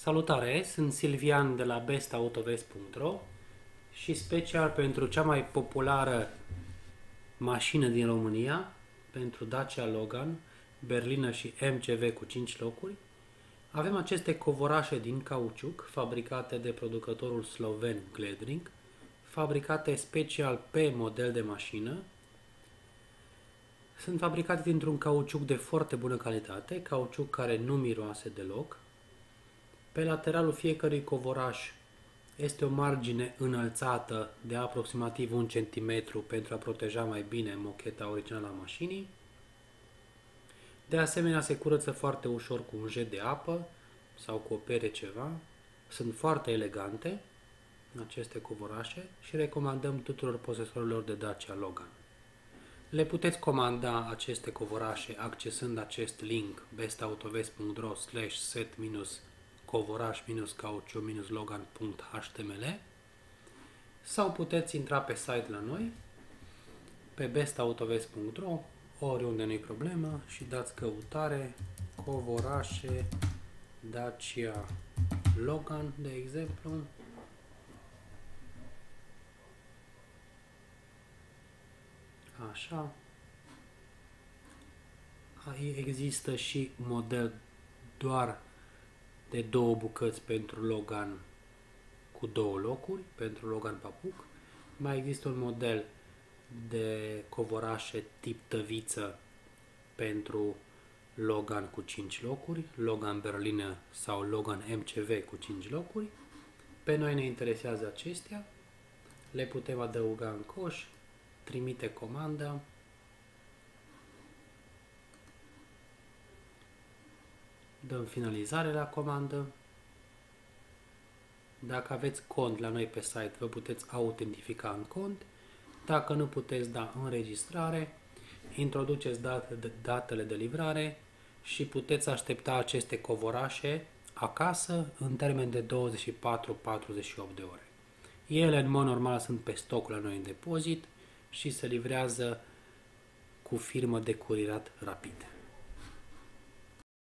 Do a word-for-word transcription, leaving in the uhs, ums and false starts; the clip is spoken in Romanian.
Salutare, sunt Silvian de la best autovest punct ro și special pentru cea mai populară mașină din România, pentru Dacia Logan, berlină și M C V cu cinci locuri, avem aceste covorașe din cauciuc fabricate de producătorul sloven Gledring, fabricate special pe model de mașină. Sunt fabricate dintr-un cauciuc de foarte bună calitate, cauciuc care nu miroase deloc. Pe lateralul fiecărui covoraș este o margine înălțată de aproximativ un centimetru pentru a proteja mai bine mocheta originală a mașinii. De asemenea, se curăță foarte ușor cu un jet de apă sau cu o pere ceva. Sunt foarte elegante aceste covorașe și recomandăm tuturor posesorilor de Dacia Logan. Le puteți comanda aceste covorașe accesând acest link best autovest punct ro slash set covoraș cauciu logan punct h t m l sau puteți intra pe site la noi pe best autovest punct ro oriunde nu-i problemă și dați căutare covorașe Dacia Logan, de exemplu. Așa. Aici există și model doar de două bucăți pentru Logan cu două locuri, pentru Logan Papuc. Mai există un model de covorașe tip tăviță pentru Logan cu cinci locuri, Logan berlină sau Logan M C V cu cinci locuri. Pe noi ne interesează acestea, le putem adăuga în coș, trimite comanda. Dăm finalizare la comandă. Dacă aveți cont la noi pe site, vă puteți autentifica în cont. Dacă nu puteți da înregistrare, introduceți datele de livrare și puteți aștepta aceste covorașe acasă în termen de douăzeci și patru - patruzeci și opt de ore. Ele în mod normal sunt pe stoc la noi în depozit și se livrează cu firmă de curierat rapid.